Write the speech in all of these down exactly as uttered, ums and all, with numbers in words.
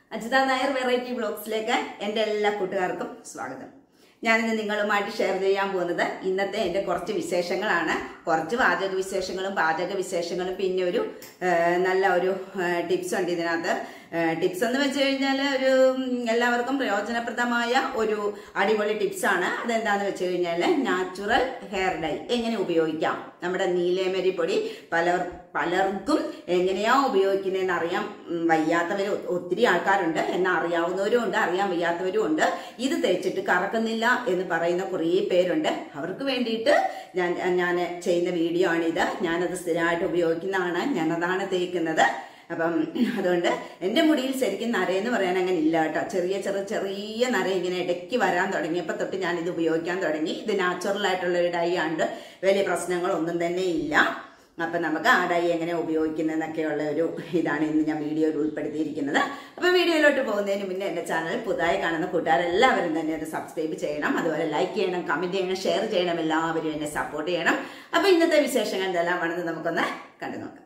Ajitha Nair variety വ്ലോഗ്സിലേക്ക് എൻ്റെ എല്ലാ കൂട്ടുകാർക്കും സ്വാഗതം. ഞാനിന്ന് നിങ്ങളുമായിട്ട് ഷെയർ ചെയ്യാൻ പോകുന്നത് ഇന്നത്തെ എൻ്റെ കുറച്ച് വിശേഷങ്ങളാണ്. കുറച്ച് പാചക വിശേഷങ്ങളും പാചക വിശേഷങ്ങളും പിന്നെ ഒരു നല്ല ഒരു ടിപ്സ് ഉണ്ട് ഇതിനകത്ത്. ടിപ്സ് എന്ന് വെച്ച് കഴിഞ്ഞാൽ ഒരു എല്ലാവർക്കും പ്രയോജനപ്രദമായ ഒരു അടിപൊളി ടിപ്സാണ്. അതെന്താന്ന് വെച്ച് കഴിഞ്ഞാൽ നാച്ചുറൽ ഹെയർ ഡൈ എങ്ങനെ ഉപയോഗിക്കാം. നമ്മുടെ നീലയമരി പൊടി പലർ പലർക്കും എങ്ങനെയാ ഉപയോഗിക്കുന്നതെന്ന് അറിയാൻ വയ്യാത്തവർ ഒത്തിരി ആൾക്കാരുണ്ട്. എന്നാൽ അറിയാവുന്നവരും ഉണ്ട്, അറിയാൻ വയ്യാത്തവരും ഉണ്ട്. ഇത് തേച്ചിട്ട് കറക്കുന്നില്ല എന്ന് പറയുന്ന കുറേ പേരുണ്ട്. അവർക്ക് വേണ്ടിയിട്ട് ഞാൻ ഞാൻ ചെയ്യുന്ന വീഡിയോ ആണിത്. ഞാനത് സ്ഥിരമായിട്ട് ഉപയോഗിക്കുന്നതാണ്, ഞാനതാണ് തേക്കുന്നത്. അപ്പം അതുകൊണ്ട് എൻ്റെ മുടിയിൽ ശരിക്കും നരയെന്ന് പറയാൻ അങ്ങനെ ഇല്ല കേട്ടോ. ചെറിയ ചെറിയ ചെറിയ നര ഇങ്ങനെ ഇടയ്ക്ക് വരാൻ തുടങ്ങിയപ്പോൾ തൊട്ട് ഞാനിത് ഉപയോഗിക്കാൻ തുടങ്ങി. ഇത് നാച്ചുറൽ ആയിട്ടുള്ള ഒരു ഡൈ ആണ്, വലിയ പ്രശ്നങ്ങളൊന്നും തന്നെ ഇല്ല. അപ്പം നമുക്ക് ആ ഡൈ എങ്ങനെ ഉപയോഗിക്കുന്നതെന്നൊക്കെയുള്ള ഒരു ഇതാണ് ഇന്ന് ഞാൻ വീഡിയോയിൽ ഉൾപ്പെടുത്തിയിരിക്കുന്നത്. അപ്പം വീഡിയോയിലോട്ട് പോകുന്നതിന് മുന്നേ എൻ്റെ ചാനൽ പുതുതായി കാണുന്ന കൂട്ടുകാരെല്ലാവരും തന്നെ ഒന്ന് സബ്സ്ക്രൈബ് ചെയ്യണം, അതുപോലെ ലൈക്ക് ചെയ്യണം, കമൻറ്റ് ചെയ്യണം, ഷെയർ ചെയ്യണം. എല്ലാവരും എന്നെ സപ്പോർട്ട് ചെയ്യണം. അപ്പം ഇന്നത്തെ വിശേഷങ്ങൾ എന്തെല്ലാമാണെന്ന് നമുക്കൊന്ന് കണ്ടു നോക്കാം.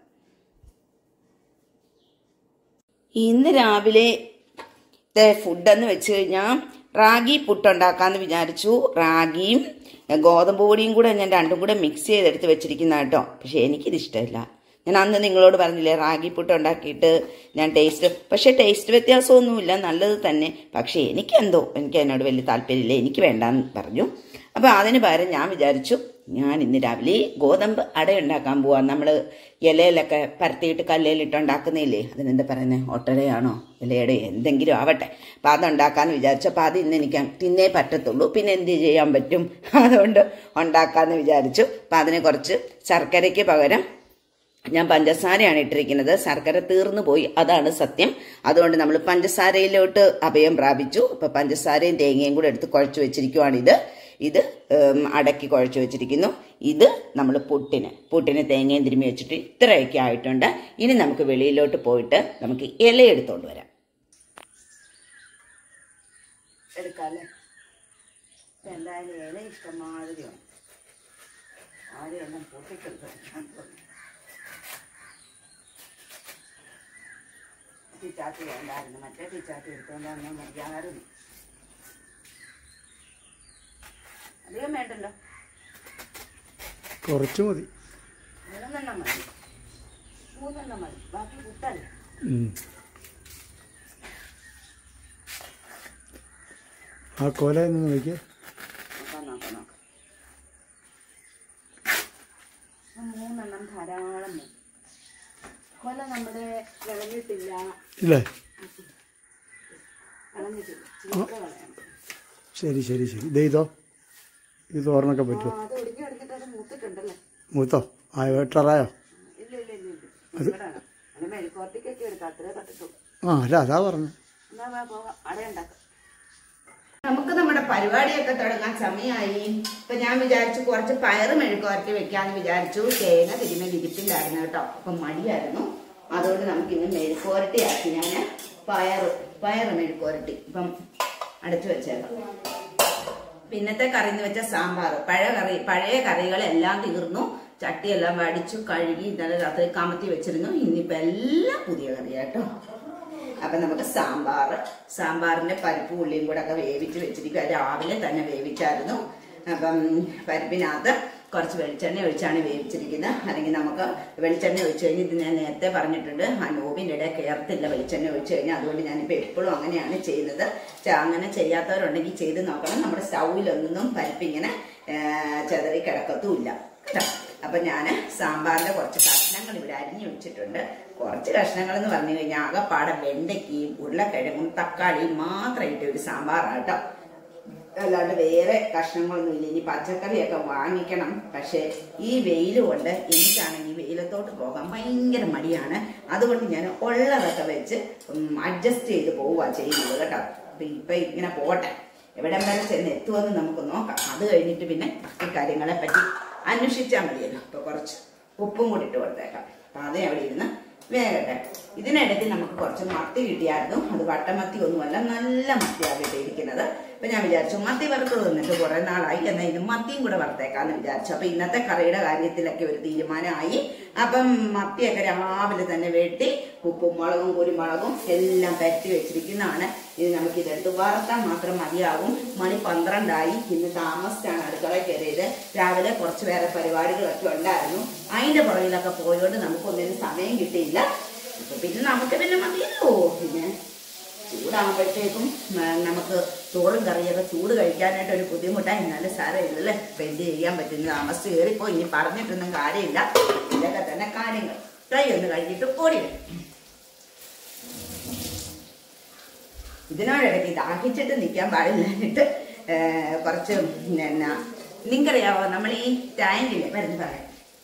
ഇന്ന് രാവിലെ ഫുഡെന്ന് വെച്ച് കഴിഞ്ഞാൽ റാഗി പുട്ടുണ്ടാക്കാമെന്ന് വിചാരിച്ചു. റാഗിയും ഗോതമ്പ് പൊടിയും കൂടെ ഞാൻ രണ്ടും കൂടെ മിക്സ് ചെയ്തെടുത്ത് വെച്ചിരിക്കുന്ന കേട്ടോ. പക്ഷെ എനിക്കിത് ഇഷ്ടമില്ല. ഞാൻ അന്ന് നിങ്ങളോട് പറഞ്ഞില്ലേ റാഗി പുട്ട് ഉണ്ടാക്കിയിട്ട് ഞാൻ ടേസ്റ്റ്, പക്ഷേ ടേസ്റ്റ് വ്യത്യാസമൊന്നുമില്ല, നല്ലത് തന്നെ. പക്ഷേ എനിക്കെന്തോ എനിക്ക് അതിനോട് വലിയ താല്പര്യമില്ല, എനിക്ക് വേണ്ടാന്ന് പറഞ്ഞു. അപ്പോൾ അതിന് പകരം ഞാൻ വിചാരിച്ചു ഞാൻ ഇന്ന് രാവിലെ ഗോതമ്പ് അട ഉണ്ടാക്കാൻ പോവാം. നമ്മൾ ഇലയിലൊക്കെ പരത്തിയിട്ട് കല്ലയിലിട്ട് ഉണ്ടാക്കുന്നില്ലേ, അതിനെന്താ പറയുന്നത്, ഒട്ടടയാണോ ഇലയുടെ എന്തെങ്കിലും ആവട്ടെ. അപ്പം അതുണ്ടാക്കാമെന്ന് വിചാരിച്ചു. അപ്പോൾ അത് ഇന്ന് എനിക്ക് തിന്നേ പറ്റത്തുള്ളൂ, പിന്നെ എന്ത് ചെയ്യാൻ പറ്റും, അതുകൊണ്ട് ഉണ്ടാക്കാമെന്ന് വിചാരിച്ചു. അപ്പം അതിന് കുറച്ച് ശർക്കരയ്ക്ക് പകരം ഞാൻ പഞ്ചസാരയാണ് ഇട്ടിരിക്കുന്നത്. ശർക്കര തീർന്നു പോയി, അതാണ് സത്യം. അതുകൊണ്ട് നമ്മൾ പഞ്ചസാരയിലോട്ട് അഭയം പ്രാപിച്ചു. അപ്പം പഞ്ചസാരയും തേങ്ങയും കൂടെ എടുത്ത് കുഴച്ച് വെച്ചിരിക്കുവാണിത്. ഇത് അടക്കി കുഴച്ച് വെച്ചിരിക്കുന്നു. ഇത് നമ്മൾ പുട്ടിന് പുട്ടിന് തേങ്ങയും തിരുമ്മി വെച്ചിട്ട് ഇത്രയൊക്കെ ആയിട്ടുണ്ട്. ഇനി നമുക്ക് വെളിയിലോട്ട് പോയിട്ട് നമുക്ക് ഇല എടുത്തോണ്ട് വരാം. എടുക്കാല്ലേ, എന്തായാലും ഇല ഇഷ്ടമാതിരിയാണ്. ആരും എല്ലാം പൊട്ടിക്കെടുത്ത് പിച്ചാത്തി വേണ്ടായിരുന്നു, മറ്റേ പിച്ചാത്തി എടുത്തോണ്ട് വന്നാൽ മതിയായിരുന്നു. അധികം വേണ്ടല്ലോ, കുറച്ച് മതി, മൂന്നെണ്ണം മതി, മൂന്നെണ്ണം മതി, ബാക്കി പുട്ടല്ല. ആ കോല നിന്ന് നോക്കിയേ, നോക്കാം നോക്കാം നോക്കാം. മൂന്നെണ്ണം ധാരാളം മതി. കൊല നമ്മുടെ വിളഞ്ഞിട്ടില്ല, ഇല്ലേ? വിളഞ്ഞിട്ടില്ല, ചീത്ത കളയണം. ശരി ശരി ശരി. ഇതേ ഇതോ, ഇത് തോരനൊക്കെ പറ്റുമോ? അത് ഒടിഞ്ഞ് ഒടിഞ്ഞിട്ട് അത് മൂത്തിട്ടുണ്ടല്ലേ. മൂത്തോ? ആ വെട്ടറായോ? ഇല്ല ഇല്ല ഇല്ല ഇല്ല, അത് മെഴുക്കോർട്ടിക്കൊക്കെ എടുക്കാം, അത്രേ പറ്റത്തുള്ളൂ. ആ അല്ല അതാ പറഞ്ഞു. എന്നാ പോകാം, അടയുണ്ടാക്കാം. നമുക്ക് നമ്മുടെ പരിപാടിയൊക്കെ തുടങ്ങാൻ സമയമായി. ഇപ്പൊ ഞാൻ വിചാരിച്ചു കുറച്ച് പയറ് മെഴുക്കുവരട്ടി വെക്കാന്ന് വിചാരിച്ചു. തേങ്ങ തിരുമ ഇരിപ്പില്ലായിരുന്നു കേട്ടോ, അപ്പൊ മടിയായിരുന്നു. അതുകൊണ്ട് നമുക്കിന്ന് മെഴുക്കുവരട്ടി ആക്കി. ഞാൻ പയറ് പയറ് മെഴുക്കുവരട്ടി ഇപ്പം അടച്ചു വെച്ചേക്കാം. പിന്നത്തെ കറി എന്ന് വെച്ചാൽ സാമ്പാർ. പഴയ കറി പഴയ കറികളെല്ലാം തീർന്നു, ചട്ടിയെല്ലാം വടിച്ചു കഴുകി ഇന്നലെ രാത്രി കമത്തി വെച്ചിരുന്നു. ഇന്നിപ്പോ എല്ലാം പുതിയ കറിയാട്ടോ. അപ്പം നമുക്ക് സാമ്പാർ സാമ്പാറിൻ്റെ പരിപ്പ് ഉള്ളിയും കൂടെ ഒക്കെ വേവിച്ച് വെച്ചിരിക്കുക. രാവിലെ തന്നെ വേവിച്ചായിരുന്നു. അപ്പം പരിപ്പിനകത്ത് കുറച്ച് വെളിച്ചെണ്ണ ഒഴിച്ചാണ് വേവിച്ചിരിക്കുന്നത്. അല്ലെങ്കിൽ നമുക്ക് വെളിച്ചെണ്ണ ഒഴിച്ച് കഴിഞ്ഞ് ഇത് ഞാൻ നേരത്തെ പറഞ്ഞിട്ടുണ്ട്, ആ നോവിൻ്റെ ഇടയിൽ കയറത്തില്ല വെളിച്ചെണ്ണ ഒഴിച്ച് കഴിഞ്ഞാൽ. അതുകൊണ്ട് ഞാനിപ്പോൾ എപ്പോഴും അങ്ങനെയാണ് ചെയ്യുന്നത്. അങ്ങനെ ചെയ്യാത്തവരുണ്ടെങ്കിൽ ചെയ്ത് നോക്കണം. നമ്മുടെ സ്റ്റൗവിലൊന്നും പരിപ്പിങ്ങനെ ചെതറി കിടക്കത്തുമില്ല കേട്ടോ. അപ്പം ഞാൻ സാമ്പാറിൻ്റെ കുറച്ച് കഷ്ണങ്ങൾ ഇവിടെ അരിഞ്ഞു വെച്ചിട്ടുണ്ട്. കുറച്ച് കഷ്ണങ്ങൾ എന്ന് പറഞ്ഞു കഴിഞ്ഞാൽ ആകെപ്പാടെ വെണ്ടയ്ക്കയും ഉരുളക്കിഴങ്ങും തക്കാളിയും മാത്രം ഇട്ട ഒരു സാമ്പാറാണ് കേട്ടോ. അല്ലാണ്ട് വേറെ കഷ്ണങ്ങളൊന്നും ഇല്ല. ഇനി പച്ചക്കറിയൊക്കെ വാങ്ങിക്കണം. പക്ഷേ ഈ വെയിൽ കൊണ്ട് എനിക്കാണെങ്കിൽ വെയിലത്തോട്ട് പോകാൻ ഭയങ്കര മടിയാണ്. അതുകൊണ്ട് ഞാൻ ഉള്ളതൊക്കെ വെച്ച് അഡ്ജസ്റ്റ് ചെയ്ത് പോവുക ചെയ്യുന്നത് കേട്ടോ. അപ്പം ഇപ്പം ഇങ്ങനെ പോട്ടെ, എവിടം വരെ ചെന്ന് എത്തുമെന്ന് നമുക്ക് നോക്കാം. അത് കഴിഞ്ഞിട്ട് പിന്നെ ഈ കാര്യങ്ങളെ പറ്റി അന്വേഷിച്ചാൽ മതിയല്ലോ. അപ്പോൾ കുറച്ച് ഉപ്പും കൂടി ഇട്ട് കൊടുത്തേക്കാം. അപ്പം അതേ അവിടെ ഇരുന്ന് വേഗട്ടെ. ഇതിനിടയ്ക്ക് നമുക്ക് കുറച്ച് മത്തി കിട്ടിയായിരുന്നു. അത് വട്ടമത്തി ഒന്നുമല്ല, നല്ല മത്തിയാണ് കിട്ടിയിരിക്കുന്നത്. അപ്പം ഞാൻ വിചാരിച്ചു മത്തി വറുത്ത് തിന്നിട്ട് കുറേ നാളായി, എന്നാൽ ഇത് മത്തിയും കൂടെ വറുത്തേക്കാന്ന് വിചാരിച്ചു. അപ്പം ഇന്നത്തെ കറിയുടെ കാര്യത്തിലൊക്കെ ഒരു തീരുമാനമായി. അപ്പം മത്തിയൊക്കെ രാവിലെ തന്നെ വെട്ടി ഉപ്പും മുളകും കുരുമുളകും എല്ലാം പരത്തി വെച്ചിരിക്കുന്നതാണ്. ഇത് നമുക്ക് ഇതെടുത്ത് വറുത്താൽ മാത്രം മതിയാകും. മണി പന്ത്രണ്ടായി. ഇന്ന് താമസിച്ചാണ് അടുക്കളയിൽ കയറിയത്. രാവിലെ കുറച്ച് വേറെ പരിപാടികളൊക്കെ ഉണ്ടായിരുന്നു. അതിന്റെ പുറകിലൊക്കെ പോയോണ്ട് നമുക്കൊന്നിനും സമയം കിട്ടിയില്ല. അപ്പൊ പിന്നെ നമുക്ക് പിന്നെ മതിയല്ലോ. പിന്നെ ചൂടാകുമ്പോഴത്തേക്കും നമുക്ക് ചോറും കറിയൊക്കെ ചൂട് കഴിക്കാനായിട്ട് ഒരു ബുദ്ധിമുട്ടായി. എന്നാലും സാരമില്ലല്ലേ. ഇപ്പൊ എന്ത് ചെയ്യാൻ പറ്റുന്ന താമസിച്ച് കയറിപ്പോ. ഇനി പറഞ്ഞിട്ടൊന്നും കാര്യമില്ല. ഇതൊക്കെ തന്നെ കാര്യങ്ങൾ. ഫ്രൈ ഒന്ന് കഴിഞ്ഞിട്ട് ഓടി വരും. ഇതിനോടിടയ്ക്ക് ദാഹിച്ചിട്ട് നിൽക്കാൻ പാടില്ലാഞ്ഞിട്ട് കുറച്ച് എന്നാ നിങ്ങറിയാവോ, നമ്മൾ ഈ ടാങ്കില് വരുന്ന പറയാം,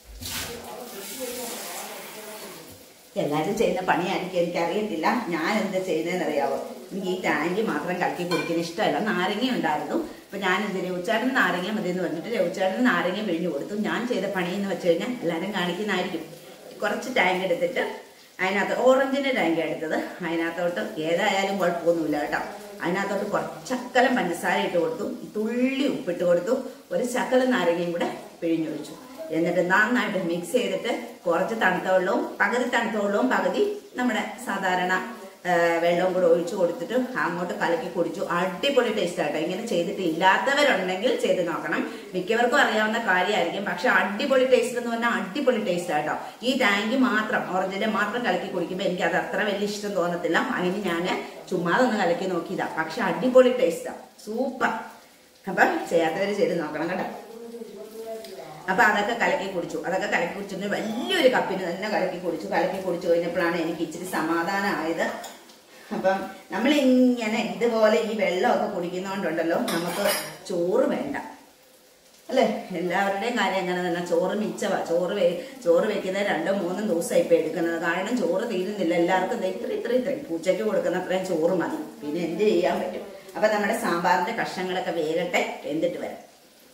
എല്ലാവരും ചെയ്യുന്ന പണിയായിരിക്കും, എനിക്കറിയത്തില്ല. ഞാൻ എന്താ ചെയ്യുന്നതെന്ന് അറിയാവോ? എനിക്ക് ഈ ടാങ്കി മാത്രം കലക്കി കുടിക്കാൻ ഇഷ്ടമല്ല. നാരങ്ങ ഉണ്ടായിരുന്നു. അപ്പൊ ഞാൻ എന്ത് രവിച്ചേട്ടന് നാരങ്ങ മതി എന്ന് പറഞ്ഞിട്ട് രവിച്ചേട്ടന് നാരങ്ങ പിഴിഞ്ഞു കൊടുത്തു. ഞാൻ ചെയ്ത പണി എന്ന് വെച്ച് കഴിഞ്ഞാൽ എല്ലാവരും കാണിക്കുന്നതായിരിക്കും. കുറച്ച് ടാങ്ക് എടുത്തിട്ട് അതിനകത്ത് ഓറഞ്ചിന്റെ ടാങ്ക് എടുത്തത്. അതിനകത്തോട്ട് ഏതായാലും കുഴപ്പമൊന്നുമില്ല കേട്ടോ. അതിനകത്തോട്ട് കുറച്ചക്കലം പഞ്ചസാര ഇട്ട് കൊടുത്തു, തുള്ളി ഉപ്പിട്ട് കൊടുത്തു, ഒരു ശകലം നാരങ്ങയും കൂടെ പിഴിഞ്ഞൊഴിച്ചു. എന്നിട്ട് നന്നായിട്ട് മിക്സ് ചെയ്തിട്ട് കുറച്ച് തണുത്ത വെള്ളവും പകുതി തണുത്ത വെള്ളവും പകുതി നമ്മുടെ സാധാരണ വെള്ളവും കൂടെ ഒഴിച്ചു കൊടുത്തിട്ട് അങ്ങോട്ട് കലക്കി കുടിച്ചു. അടിപൊളി ടേസ്റ്റ് ആട്ടോ. ഇങ്ങനെ ചെയ്തിട്ട് ഇല്ലാത്തവരുണ്ടെങ്കിൽ ചെയ്ത് നോക്കണം. മിക്കവർക്കും അറിയാവുന്ന കാര്യമായിരിക്കും. പക്ഷെ അടിപൊളി ടേസ്റ്റ് എന്ന് പറഞ്ഞാൽ അടിപൊളി ടേസ്റ്റ് ആട്ടോ. ഈ ടാങ്കി മാത്രം ഓറഞ്ചിന്റെ മാത്രം കലക്കി കുടിക്കുമ്പോൾ എനിക്ക് അത് അത്ര വലിയ ഇഷ്ടം തോന്നത്തില്ല. അതിന് ഞാൻ ചുമ്മാതൊന്ന് കലക്കി നോക്കിയതാ. പക്ഷെ അടിപൊളി ടേസ്റ്റാ, സൂപ്പർ. അപ്പൊ ചെയ്യാത്തവര് ചെയ്ത് നോക്കണം കേട്ടോ. അപ്പൊ അതൊക്കെ കലക്കി കുടിച്ചു. അതൊക്കെ കലക്കി കുടിച്ചിട്ട് വലിയൊരു കപ്പിന് തന്നെ കലക്കി കുടിച്ചു. കലക്കി കുടിച്ചു കഴിഞ്ഞപ്പോഴാണ് എനിക്ക് ഇച്ചിരി സമാധാനമായത്. അപ്പം നമ്മളിങ്ങനെ ഇതുപോലെ ഈ വെള്ളമൊക്കെ കുടിക്കുന്നോണ്ടുണ്ടല്ലോ നമുക്ക് ചോറ് വേണ്ട അല്ലെ. എല്ലാവരുടെയും കാര്യം അങ്ങനെ തന്നെ. ചോറ് മിച്ചവാ. ചോറ് വേ ചോറ് വെക്കുന്നത് രണ്ടോ മൂന്നും ദിവസമായി ഇപ്പൊ എടുക്കുന്നത്. കാരണം ചോറ് തീരുന്നില്ല. എല്ലാവർക്കും ഇത്ര ഇത്ര ഇത്ര പൂച്ചയ്ക്ക് കൊടുക്കുന്ന അത്രയും ചോറ് മതി. പിന്നെ എന്ത് ചെയ്യാൻ പറ്റും. അപ്പൊ നമ്മുടെ സാമ്പാറിന്റെ കഷ്ണങ്ങളൊക്കെ വേകട്ടെ, എന്നിട്ട് വരാം.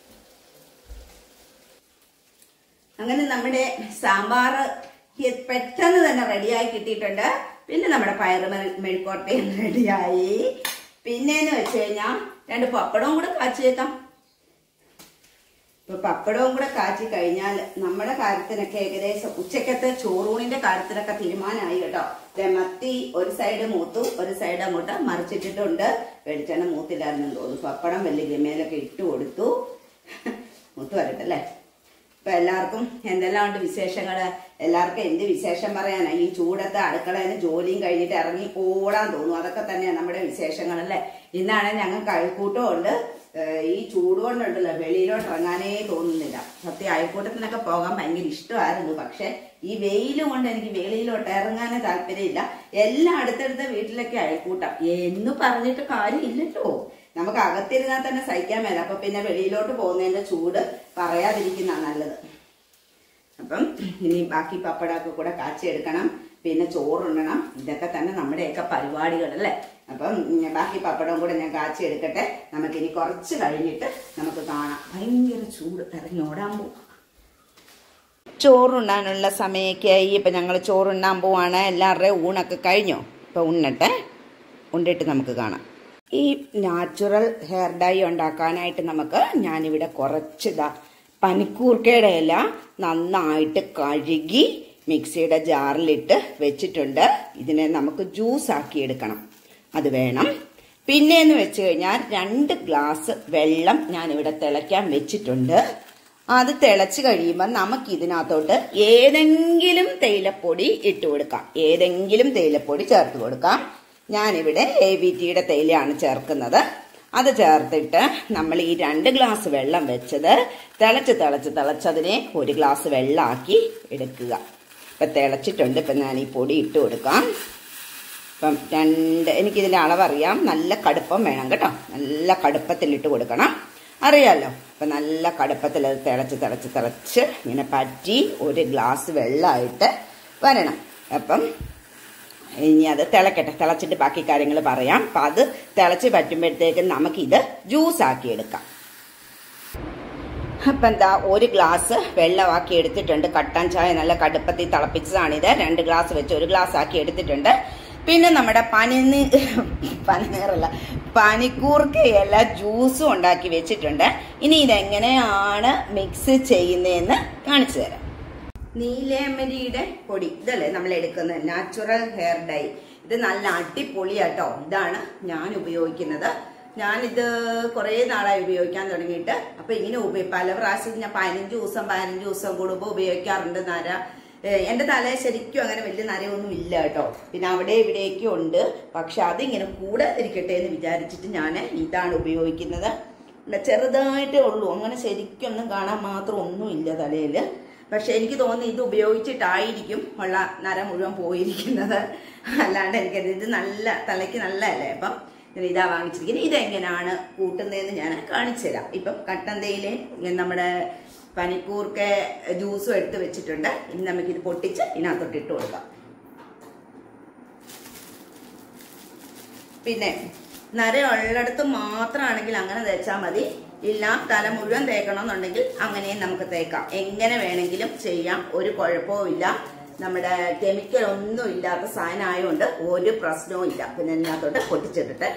അങ്ങനെ നമ്മുടെ സാമ്പാർ പെട്ടെന്ന് തന്നെ റെഡിയായി കിട്ടിയിട്ടുണ്ട്. പിന്നെ നമ്മുടെ പയറ് മെഴുക്കോട്ടയും റെഡിയായി. പിന്നെന്ന് വെച്ച് കഴിഞ്ഞാൽ രണ്ട് പപ്പടവും കൂടെ കാച്ചി വെക്കാം. ഇപ്പൊ പപ്പടവും കൂടെ കാച്ചി കഴിഞ്ഞാൽ നമ്മുടെ കാര്യത്തിനൊക്കെ ഏകദേശം ഉച്ചക്കത്തെ ചോറൂണിന്റെ കാര്യത്തിനൊക്കെ തീരുമാനമായി കേട്ടോ. മത്തി ഒരു സൈഡ് മൂത്തു, ഒരു സൈഡ് അങ്ങോട്ട് മറിച്ചിട്ടിട്ടുണ്ട്. വെളിച്ചെണ്ണ മൂത്തില്ലായിരുന്നു തോന്നുന്നു. പപ്പടം വലിയ ഗമയിലൊക്കെ ഇട്ട് കൊടുത്തു. മൂത്ത് വരട്ടല്ലേ. ഇപ്പൊ എല്ലാവർക്കും എന്തെല്ലാം ഉണ്ട് വിശേഷങ്ങള്? എല്ലാവർക്കും എന്ത് വിശേഷം പറയാനാ? ഈ ചൂടത്തെ അടുക്കളയിൽ ജോലിയും കഴിഞ്ഞിട്ട് ഇറങ്ങി ഓടാൻ തോന്നും. അതൊക്കെ തന്നെയാണ് നമ്മുടെ വിശേഷങ്ങളല്ലേ. ഇന്നാണ് ഞങ്ങൾക്ക് അയൽക്കൂട്ടം ഉണ്ട്. ഈ ചൂട് കൊണ്ടുണ്ടല്ലോ വെളിയിലോട്ട് ഇറങ്ങാനേ തോന്നുന്നില്ല. സത്യം അയൽക്കൂട്ടത്തിനൊക്കെ പോകാൻ ഭയങ്കര ഇഷ്ടമായിരുന്നു. പക്ഷെ ഈ വെയിൽ കൊണ്ട് എനിക്ക് വെളിയിലോട്ട് ഇറങ്ങാനേ താല്പര്യമില്ല. എല്ലാം അടുത്തടുത്ത വീട്ടിലൊക്കെ അയൽക്കൂട്ടം എന്ന് പറഞ്ഞിട്ട് കാര്യമില്ലല്ലോ. നമുക്ക് അകത്തിരുന്നാൽ തന്നെ സഹിക്കാൻ മേല. അപ്പൊ പിന്നെ വെളിയിലോട്ട് പോകുന്നതിന്റെ ചൂട് പറയാതിരിക്കുന്ന നല്ലത്. അപ്പം ഇനി ബാക്കി പപ്പടമൊക്കെ കൂടെ കാച്ചിയെടുക്കണം. പിന്നെ ചോറുണ്ണണം. ഇതൊക്കെ തന്നെ നമ്മുടെയൊക്കെ പരിപാടികൾ അല്ലേ. അപ്പം ബാക്കി പപ്പടവും കൂടെ ഞാൻ കാച്ചി എടുക്കട്ടെ. നമുക്കിനി കുറച്ച് കഴിഞ്ഞിട്ട് നമുക്ക് കാണാം. ഭയങ്കര ചൂട്, ഇറങ്ങി ഓടാൻ പോവാം. ചോറുണ്ണാനുള്ള സമയമൊക്കെ ആയി. ഇപ്പൊ ഞങ്ങൾ ചോറുണ്ണാൻ പോവാണ്. എല്ലാവരുടെയും ഊണൊക്കെ കഴിഞ്ഞോ? ഇപ്പൊ ഉണ്ണട്ടെ. ഉണ്ടിട്ട് നമുക്ക് കാണാം. ഈ നാച്ചുറൽ ഹെയർ ഡൈ ഉണ്ടാക്കാനായിട്ട് നമുക്ക് ഞാനിവിടെ കുറച്ച് ഇതാ പനിക്കൂർക്കയുടെ ഇല നന്നായിട്ട് കഴുകി മിക്സിയുടെ ജാറിലിട്ട് വെച്ചിട്ടുണ്ട്. ഇതിനെ നമുക്ക് ജ്യൂസ് ആക്കി എടുക്കണം. അത് വേണം. പിന്നെന്ന് വെച്ച് കഴിഞ്ഞാൽ രണ്ട് ഗ്ലാസ് വെള്ളം ഞാനിവിടെ തിളയ്ക്കാൻ വെച്ചിട്ടുണ്ട്. അത് തിളച്ച് കഴിയുമ്പോൾ നമുക്ക് ഇതിനകത്തോട്ട് ഏതെങ്കിലും തേയിലപ്പൊടി ഇട്ട് കൊടുക്കാം. ഏതെങ്കിലും തേയിലപ്പൊടി ചേർത്ത് കൊടുക്കാം. ഞാനിവിടെ എ വി ടിയുടെ തേയിലയാണ് ചേർക്കുന്നത്. അത് ചേർത്തിട്ട് നമ്മൾ ഈ രണ്ട് ഗ്ലാസ് വെള്ളം വെച്ചത് തിളച്ച് തിളച്ച് തിളച്ചതിനെ ഒരു ഗ്ലാസ് വെള്ളമാക്കി എടുക്കുക. ഇപ്പം തിളച്ചിട്ടുണ്ട്. ഇപ്പം ഞാൻ ഈ പൊടി ഇട്ട് കൊടുക്കാം. ഇപ്പം രണ്ട് എനിക്കിതിൻ്റെ അളവറിയാം. നല്ല കടുപ്പം വേണം കേട്ടോ. നല്ല കടുപ്പത്തിലിട്ട് കൊടുക്കണം. അറിയാമല്ലോ. അപ്പം നല്ല കടുപ്പത്തിൽ അത് തിളച്ച് തിളച്ച് തിളച്ച് ഇങ്ങനെ പറ്റി ഒരു ഗ്ലാസ് വെള്ളമായിട്ട് വരണം. അപ്പം ഇനി അത് തിളക്കട്ടെ. തിളച്ചിട്ട് ബാക്കി കാര്യങ്ങൾ പറയാം. അപ്പം അത് തിളച്ച് പറ്റുമ്പോഴത്തേക്കും നമുക്കിത് ജ്യൂസാക്കി എടുക്കാം. അപ്പം എന്താ ഒരു ഗ്ലാസ് വെള്ളമാക്കി എടുത്തിട്ടുണ്ട്. കട്ടൻ ചായ നല്ല കടുപ്പത്തിൽ തിളപ്പിച്ചതാണിത്. രണ്ട് ഗ്ലാസ് വെച്ച് ഒരു ഗ്ലാസ് ആക്കി എടുത്തിട്ടുണ്ട്. പിന്നെ നമ്മുടെ പനിനീ പനിനീറല്ല പനിക്കൂർക്കയില ജ്യൂസും ഉണ്ടാക്കി വെച്ചിട്ടുണ്ട്. ഇനി ഇതെങ്ങനെയാണ് മിക്സ് ചെയ്യുന്നതെന്ന് കാണിച്ചു തരാം. നീലയമരിയുടെ പൊടി ഇതല്ലേ നമ്മൾ എടുക്കുന്നത്, നാച്ചുറൽ ഹെയർ ഡൈ. ഇത് നല്ല അടിപൊളിയാട്ടോ. ഇതാണ് ഞാൻ ഉപയോഗിക്കുന്നത്. ഞാനിത് കുറേ നാളായി ഉപയോഗിക്കാൻ തുടങ്ങിയിട്ട്. അപ്പൊ ഇങ്ങനെ ഉപയോഗി പല പ്രാവശ്യം ഞാൻ പതിനഞ്ച് ദിവസം പതിനഞ്ച് ദിവസം കൂടുമ്പോൾ ഉപയോഗിക്കാറുണ്ട് നര. എന്റെ തല ശരിക്കും അങ്ങനെ വലിയ നരയൊന്നും ഇല്ല കേട്ടോ. പിന്നെ അവിടെ ഇവിടെയൊക്കെ ഉണ്ട്. പക്ഷെ അതിങ്ങനെ കൂടാതിരിക്കട്ടെ എന്ന് വിചാരിച്ചിട്ട് ഞാൻ ഇതാണ് ഉപയോഗിക്കുന്നത്. ചെറുതായിട്ടേ ഉള്ളൂ, അങ്ങനെ ശരിക്കൊന്നും കാണാൻ മാത്രം ഒന്നുമില്ല തലയിൽ. പക്ഷെ എനിക്ക് തോന്നുന്നു ഇത് ഉപയോഗിച്ചിട്ടായിരിക്കും ഉള്ള നര മുഴുവൻ പോയിരിക്കുന്നത്. അല്ലാണ്ട് എനിക്കത് ഇത് നല്ല തലയ്ക്ക് നല്ലതല്ലേ. അപ്പം ഇതാ വാങ്ങിച്ചിരിക്കുന്നത്. ഇതെങ്ങനെയാണ് കൂട്ടുന്നതെന്ന് ഞാൻ കാണിച്ചു തരാം. ഇപ്പം കട്ടൻ തേയില നമ്മുടെ പനിക്കൂർക്ക ജ്യൂസും എടുത്ത് വെച്ചിട്ടുണ്ട്. ഇനി നമുക്കിത് പൊട്ടിച്ച് ഇതിനകത്തോട്ട് ഇട്ട് കൊടുക്കാം. പിന്നെ നര ഉള്ളിടത്ത് മാത്രമാണെങ്കിൽ അങ്ങനെ തേച്ചാൽ മതി. ഇല്ല തല മുഴുവൻ തേക്കണമെന്നുണ്ടെങ്കിൽ അങ്ങനെയും നമുക്ക് തേക്കാം. എങ്ങനെ വേണമെങ്കിലും ചെയ്യാം, ഒരു കുഴപ്പവും ഇല്ല. നമ്മുടെ കെമിക്കൽ ഒന്നും ഇല്ലാത്ത സാധനം ആയതുകൊണ്ട് ഒരു പ്രശ്നവും ഇല്ല. പിന്നെ ഇതിനകത്തോട്ട് പൊട്ടിച്ചിട്ടിട്ട്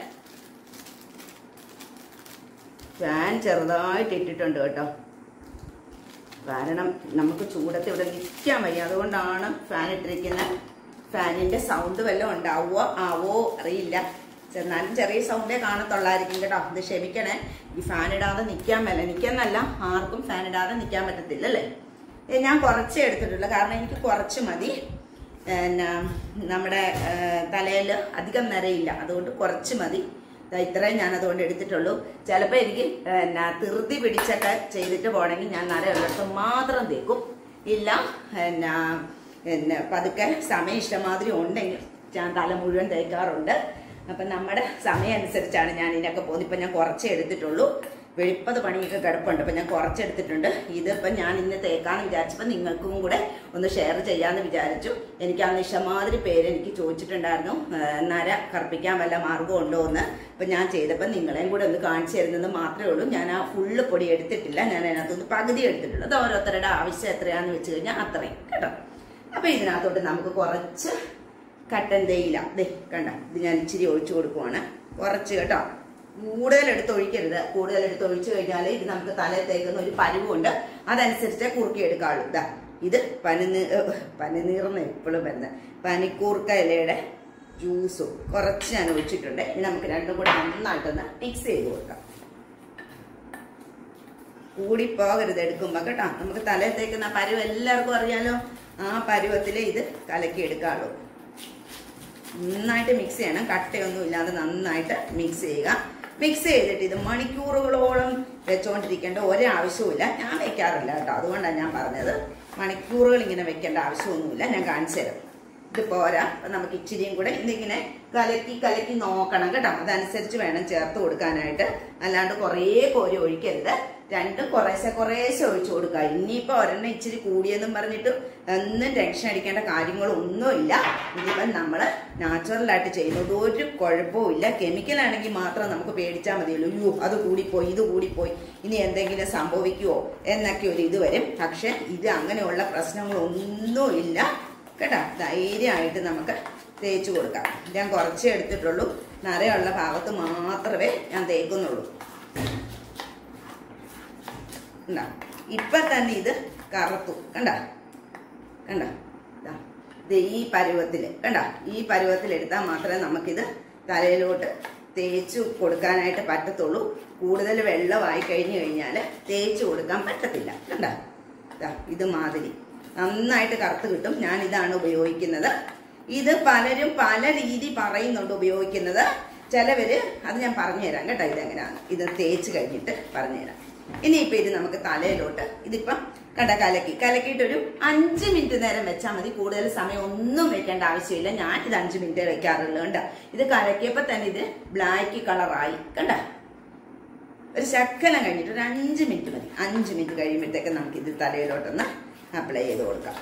ഫാൻ ചെറുതായിട്ട് ഇട്ടിട്ടുണ്ട് കേട്ടോ. കാരണം നമുക്ക് ചൂടത്ത് ഇവിടെ നിൽക്കാൻ വയ്യ, അതുകൊണ്ടാണ് ഫാൻ ഇട്ടിരിക്കുന്നത്. ഫാനിന്റെ സൗണ്ട് വല്ലതും ഉണ്ടാവുമോ ആവോ അറിയില്ല. എന്നാലും ചെറിയ സൗണ്ടേ കാണത്തുള്ളായിരിക്കും കേട്ടോ. ഇത് ക്ഷമിക്കണേ. ഈ ഫാൻ ഇടാതെ നിൽക്കാൻ പറ്റില്ല. നിൽക്കാന്നല്ല, ആർക്കും ഫാൻ ഇടാതെ നിൽക്കാൻ പറ്റത്തില്ല അല്ലേ. ഞാൻ കുറച്ചേ എടുത്തിട്ടുള്ളൂ, കാരണം എനിക്ക് കുറച്ച് മതി. പിന്നെ നമ്മുടെ തലയിൽ അധികം നരയില്ല, അതുകൊണ്ട് കുറച്ച് മതി. ഇത്രയും ഞാൻ അതുകൊണ്ട് എടുത്തിട്ടുള്ളൂ. ചിലപ്പോൾ എനിക്ക് എന്നാ ധൃതി പിടിച്ചൊക്കെ ചെയ്തിട്ട് പോകണമെങ്കിൽ ഞാൻ നര ഉള്ളിടത്ത് മാത്രം തേക്കും. ഇല്ല എന്നാ പിന്നെ പതുക്കെ സമയം ഇഷ്ടമാതിരി ഉണ്ടെങ്കിൽ ഞാൻ തല മുഴുവൻ തേക്കാറുണ്ട്. അപ്പം നമ്മുടെ സമയം അനുസരിച്ചാണ് ഞാൻ ഇതിനൊക്കെ പോകുന്നത്. ഇപ്പം ഞാൻ കുറച്ചേ എടുത്തിട്ടുള്ളൂ. വെളുപ്പത് പണിയൊക്കെ കിടപ്പുണ്ട്. അപ്പം ഞാൻ കുറച്ചെടുത്തിട്ടുണ്ട്. ഇതിപ്പം ഞാൻ ഇന്ന് തേക്കാന്ന് വിചാരിച്ചപ്പോൾ നിങ്ങൾക്കും കൂടെ ഒന്ന് ഷെയർ ചെയ്യാമെന്ന് വിചാരിച്ചു. എനിക്ക് അന്ന് ഇഷ്ടമാതിരി പേര് എനിക്ക് ചോദിച്ചിട്ടുണ്ടായിരുന്നു, നര കറുപ്പിക്കാൻ വല്ല മാർഗം ഉണ്ടോ എന്ന്. അപ്പം ഞാൻ ചെയ്തപ്പോൾ നിങ്ങളെയും കൂടെ ഒന്ന് കാണിച്ചു തരുന്നത് മാത്രമേ ഉള്ളൂ. ഞാൻ ആ ഫുള്ള് പൊടി എടുത്തിട്ടില്ല. ഞാൻ അതിനകത്തൊന്ന് പകുതി എടുത്തിട്ടുള്ളൂ. അത് ഓരോരുത്തരുടെ ആവശ്യം എത്രയാണെന്ന് വെച്ച് കഴിഞ്ഞാൽ അത്രയും കേട്ടോ. അപ്പം ഇതിനകത്തോട്ട് നമുക്ക് കുറച്ച് കട്ടൻ തേയില ദേ കണ്ട, ഇത് ഞാൻ ഇച്ചിരി ഒഴിച്ചു കൊടുക്കുവാണ്. കുറച്ച് കേട്ടോ, കൂടുതലെടുത്ത് ഒഴിക്കരുത്. കൂടുതലെടുത്ത് ഒഴിച്ചു കഴിഞ്ഞാൽ ഇത് നമുക്ക് തലയിൽ തേക്കുന്ന ഒരു പരുവുണ്ട്, അതനുസരിച്ച് കുറുക്കി എടുക്കാവുള്ളൂ. ഇതാ ഇത് പനിനീ പനിനീർന്ന് എപ്പോഴും വരുന്നത് പനിക്കൂർക്ക ഇലയുടെ ജ്യൂസും കുറച്ച് ഞാൻ ഒഴിച്ചിട്ടുണ്ട്. ഇനി നമുക്ക് രണ്ടും കൂടെ നന്നായിട്ടൊന്ന് മിക്സ് ചെയ്ത് കൊടുക്കാം. കൂടിപ്പോകരുത് എടുക്കുമ്പോൾ കേട്ടോ. നമുക്ക് തലയിൽ തേക്കുന്ന പരുവ് എല്ലാവർക്കും അറിയാലോ. ആ പരുവത്തിൽ ഇത് കലക്കി എടുക്കാവുള്ളൂ. നന്നായിട്ട് മിക്സ് ചെയ്യണം, കട്ടയൊന്നും ഇല്ലാതെ നന്നായിട്ട് മിക്സ് ചെയ്യുക. മിക്സ് ചെയ്തിട്ട് ഇത് മണിക്കൂറുകളോളം വെച്ചോണ്ടിരിക്കേണ്ട ഒരാവശ്യവുമില്ല. ഞാൻ വെക്കാറില്ല കേട്ടോ, അതുകൊണ്ടാണ് ഞാൻ പറഞ്ഞത്. മണിക്കൂറുകൾ ഇങ്ങനെ വെക്കേണ്ട ആവശ്യമൊന്നുമില്ല. ഞാൻ കാണിച്ചു തരാം. ഇത് പോരാ, അപ്പം നമുക്ക് ഇച്ചിരിയും കൂടെ ഇതിങ്ങനെ കലക്കി കലക്കി നോക്കണം കേട്ടോ. അതനുസരിച്ച് വേണം ചേർത്ത് കൊടുക്കാനായിട്ട്. അല്ലാണ്ട് കുറേ കോരി ഒഴിക്കരുത്. രണ്ടും കുറേശ്ശെ കുറേശ്ശെ ഒഴിച്ചു കൊടുക്കുക. ഇനിയിപ്പോൾ ഒരെണ്ണം ഇച്ചിരി കൂടിയെന്നും പറഞ്ഞിട്ട് ഒന്നും ടെൻഷൻ അടിക്കേണ്ട കാര്യങ്ങളൊന്നുമില്ല. ഇതിപ്പം നമ്മൾ നാച്ചുറലായിട്ട് ചെയ്യുന്നത് ഒരു കുഴപ്പവും ഇല്ല. കെമിക്കലാണെങ്കിൽ മാത്രം നമുക്ക് പേടിച്ചാൽ മതിയല്ലോ. അയ്യോ അത് കൂടിപ്പോയി ഇത് കൂടിപ്പോയി ഇനി എന്തെങ്കിലും സംഭവിക്കുമോ എന്നൊക്കെ ഒരു ഇത് വരും. പക്ഷെ ഇത് അങ്ങനെയുള്ള പ്രശ്നങ്ങളൊന്നുമില്ല കേട്ടോ. ധൈര്യമായിട്ട് നമുക്ക് തേച്ച് കൊടുക്കാം. ഞാൻ കുറച്ചേ എടുത്തിട്ടുള്ളൂ. നരയുള്ള ഭാഗത്ത് മാത്രമേ ഞാൻ തേക്കുന്നുള്ളൂ. കണ്ട ഇപ്പൊ തന്നെ ഇത് കറുത്തു. കണ്ട കണ്ട ഇത് ഈ പരുവത്തിൽ കണ്ട ഈ പരുവത്തിൽ എടുത്താൽ മാത്രമേ നമുക്കിത് തലയിലോട്ട് തേച്ച് കൊടുക്കാനായിട്ട് പറ്റത്തുള്ളൂ. കൂടുതൽ വെള്ളമായി കഴിഞ്ഞു കഴിഞ്ഞാൽ തേച്ച് കൊടുക്കാൻ പറ്റത്തില്ല. കണ്ട ഇത് മാതിരി നന്നായിട്ട് കറുത്ത് കിട്ടും. ഞാൻ ഇതാണ് ഉപയോഗിക്കുന്നത്. ഇത് പലരും പല രീതി പറയുന്നുണ്ട് ഉപയോഗിക്കുന്നത്. ചിലവര് അത് ഞാൻ പറഞ്ഞുതരാം കേട്ടോ. ഇതെങ്ങനെയാണ് ഇത് തേച്ച് കഴിഞ്ഞിട്ട് പറഞ്ഞുതരാം. ഇനിയിപ്പോൾ ഇത് നമുക്ക് തലയിലോട്ട് ഇതിപ്പം കണ്ട കലക്കി കലക്കിയിട്ടൊരു അഞ്ച് മിനിറ്റ് നേരം വെച്ചാൽ മതി. കൂടുതൽ സമയം ഒന്നും വെക്കേണ്ട ആവശ്യമില്ല. ഞാൻ ഇത് അഞ്ച് മിനിറ്റ് വെക്കാറുള്ളൂ. കണ്ട ഇത് കലക്കിയപ്പോൾ തന്നെ ഇത് ബ്ലാക്ക് കളറായി. കണ്ട ഒരു ശക്കലം കഴിഞ്ഞിട്ട് ഒരു അഞ്ച് മിനിറ്റ് മതി. അഞ്ച് മിനിറ്റ് കഴിയുമ്പോഴത്തേക്ക് നമുക്കിത് തലയിലോട്ടൊന്ന് അപ്ലൈ ചെയ്ത് കൊടുക്കാം.